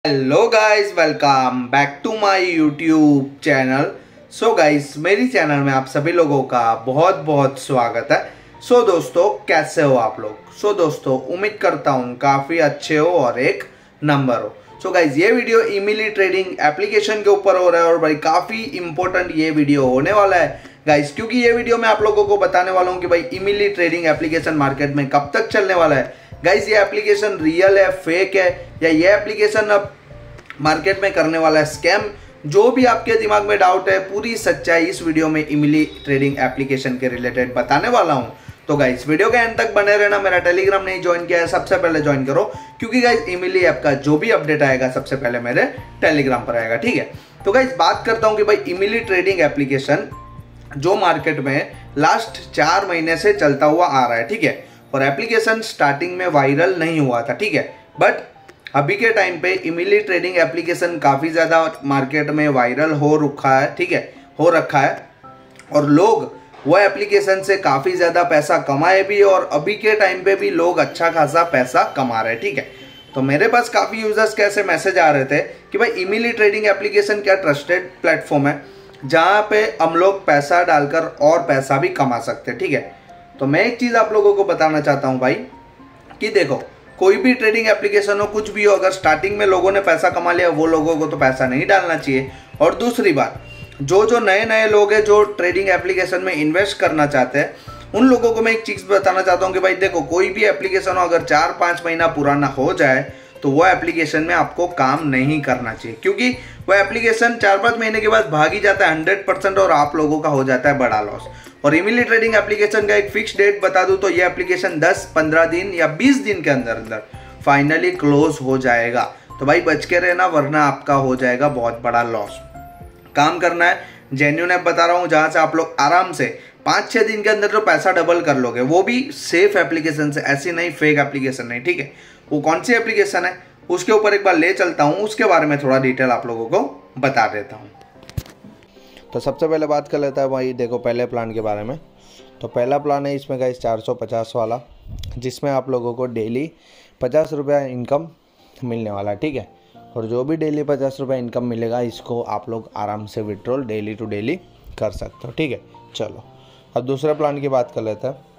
Hello guys, welcome back to my YouTube channel. So guys, मेरी channel में आप सभी लोगों का बहुत बहुत स्वागत है। सो दोस्तों, कैसे हो आप लोग? सो दोस्तों, उम्मीद करता हूँ काफ़ी अच्छे हो और एक नंबर हो। सो गाइस, ये वीडियो इमिली ट्रेडिंग एप्लीकेशन के ऊपर हो रहा है और भाई काफ़ी इंपॉर्टेंट ये वीडियो होने वाला है गाइस, क्योंकि ये वीडियो मैं आप लोगों को बताने वाला हूँ कि भाई इमिली ट्रेडिंग एप्लीकेशन मार्केट में कब तक चलने वाला है। गाइस, ये एप्लीकेशन रियल है, फेक है, या ये एप्लीकेशन अब मार्केट में करने वाला है स्कैम। जो भी आपके दिमाग में डाउट है, पूरी सच्चाई इस वीडियो में इमिली ट्रेडिंग एप्लीकेशन के रिलेटेड बताने वाला हूं। तो गाइस, वीडियो के एंड तक बने रहना। मेरा टेलीग्राम नहीं ज्वाइन किया है, सबसे पहले ज्वाइन करो, क्योंकि गाइस इमिली ऐप का जो भी अपडेट आएगा सबसे पहले मेरे टेलीग्राम पर आएगा, ठीक है। तो गाइस, बात करता हूं कि भाई इमिली ट्रेडिंग एप्लीकेशन जो मार्केट में लास्ट 4 महीने से चलता हुआ आ रहा है, ठीक है। और एप्लीकेशन स्टार्टिंग में वायरल नहीं हुआ था, ठीक है, बट अभी के टाइम पे इमिली ट्रेडिंग एप्लीकेशन काफ़ी ज़्यादा मार्केट में वायरल हो रखा है, ठीक है, हो रखा है। और लोग वो एप्लीकेशन से काफ़ी ज़्यादा पैसा कमाए भी, और अभी के टाइम पे भी लोग अच्छा खासा पैसा कमा रहे हैं, ठीक है। तो मेरे पास काफ़ी यूजर्स के ऐसे मैसेज आ रहे थे कि भाई इमिली ट्रेडिंग एप्लीकेशन क्या ट्रस्टेड प्लेटफॉर्म है जहाँ पे हम लोग पैसा डालकर और पैसा भी कमा सकते हैं, ठीक है। तो मैं एक चीज़ आप लोगों को बताना चाहता हूँ भाई कि देखो, कोई भी ट्रेडिंग एप्लीकेशन हो, कुछ भी हो, अगर स्टार्टिंग में लोगों ने पैसा कमा लिया, वो लोगों को तो पैसा नहीं डालना चाहिए। और दूसरी बात, जो नए लोग हैं जो ट्रेडिंग एप्लीकेशन में इन्वेस्ट करना चाहते हैं, उन लोगों को मैं एक चीज़ बताना चाहता हूँ कि भाई देखो, कोई भी एप्लीकेशन हो, अगर 4-5 महीना पुराना हो जाए तो वो एप्लीकेशन में आपको काम नहीं करना चाहिए, क्योंकि वो एप्लीकेशन 4-5 महीने के बाद भाग ही जाता है 100%, और आप लोगों का हो जाता है बड़ा लॉस। और इमिली ट्रेडिंग एप्लीकेशन का एक फिक्स डेट बता दूं तो ये एप्लीकेशन 10-15 दिन या 20 दिन के अंदर अंदर फाइनली क्लोज हो जाएगा। तो भाई बच के रहना, वरना आपका हो जाएगा बहुत बड़ा लॉस। काम करना है, जेन्युइन ऐप बता रहा हूँ, जहाँ से आप लोग आराम से 5-6 दिन के अंदर तो पैसा डबल कर लोगे, वो भी सेफ एप्लीकेशन से, ऐसी नहीं फेक एप्लीकेशन नहीं, ठीक है। वो कौन सी एप्लीकेशन है उसके ऊपर एक बार ले चलता हूँ, उसके बारे में थोड़ा डिटेल आप लोगों को बता देता हूँ। तो सबसे पहले बात कर लेता है भाई, देखो पहले प्लान के बारे में। तो पहला प्लान है इसमें गाइस 450 वाला, जिसमें आप लोगों को डेली 50 रुपया इनकम मिलने वाला है, ठीक है। और जो भी डेली 50 रुपया इनकम मिलेगा, इसको आप लोग आराम से विड्रॉल डेली टू डेली कर सकते हो, ठीक है। चलो, अब दूसरे प्लान की बात कर लेते हैं।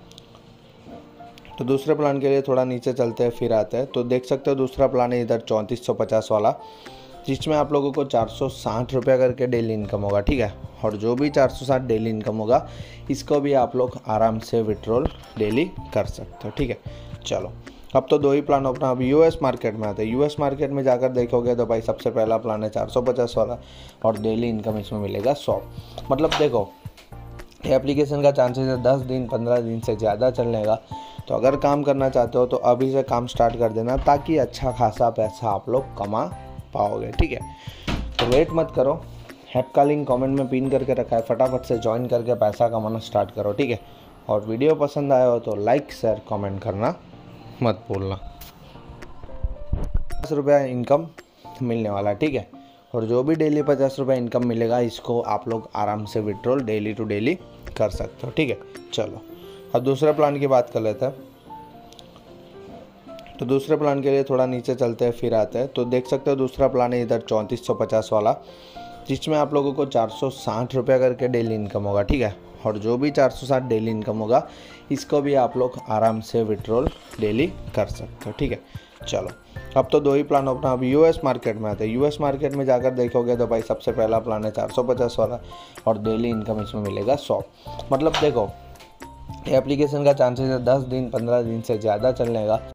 तो दूसरे प्लान के लिए थोड़ा नीचे चलते हैं, फिर आते हैं। तो देख सकते हो दूसरा प्लान है इधर 3450 वाला, जिसमें आप लोगों को 460 रुपया करके डेली इनकम होगा, ठीक है। और जो भी 460 डेली इनकम होगा, इसको भी आप लोग आराम से विड्रॉल डेली कर सकते हो, ठीक है। चलो, अब तो 2 ही प्लान अपना अब यूएस मार्केट में आते हैं। यूएस मार्केट में जाकर देखोगे तो भाई सबसे पहला प्लान है 450 वाला, और डेली इनकम इसमें मिलेगा 100। मतलब देखो, ये एप्लीकेशन का चांसेस है 10 दिन 15 दिन से ज़्यादा चलने का। तो अगर काम करना चाहते हो तो अभी से काम स्टार्ट कर देना, ताकि अच्छा खासा पैसा आप लोग कमा पाओगे, ठीक है। तो वेट मत करो, ऐप का लिंक कमेंट में पिन करके रखा है, फटाफट से ज्वाइन करके पैसा कमाना स्टार्ट करो, ठीक है। और वीडियो पसंद आया हो तो लाइक शेयर कमेंट करना मत भूलना। 50 रुपया इनकम मिलने वाला है, ठीक है। और जो भी डेली 50 रुपया इनकम मिलेगा, इसको आप लोग आराम से विड्रॉल डेली टू डेली कर सकते हो, ठीक है। चलो, अब दूसरे प्लान की बात कर लेते हैं। तो दूसरे प्लान के लिए थोड़ा नीचे चलते हैं, फिर आते हैं। तो देख सकते हो दूसरा प्लान है इधर 3450 वाला, जिसमें आप लोगों को 460 रुपया करके डेली इनकम होगा, ठीक है। और जो भी 460 डेली इनकम होगा, इसको भी आप लोग आराम से विड्रॉल डेली कर सकते हो, ठीक है। चलो, अब तो 2 ही प्लान अपना अब यूएस मार्केट में आते हैं। यूएस मार्केट में जाकर देखोगे तो भाई सबसे पहला प्लान है 450 वाला, और डेली इनकम इसमें मिलेगा 100। मतलब देखो, एप्लीकेशन का चांसेस है 10 दिन 15 दिन से ज़्यादा चलने का।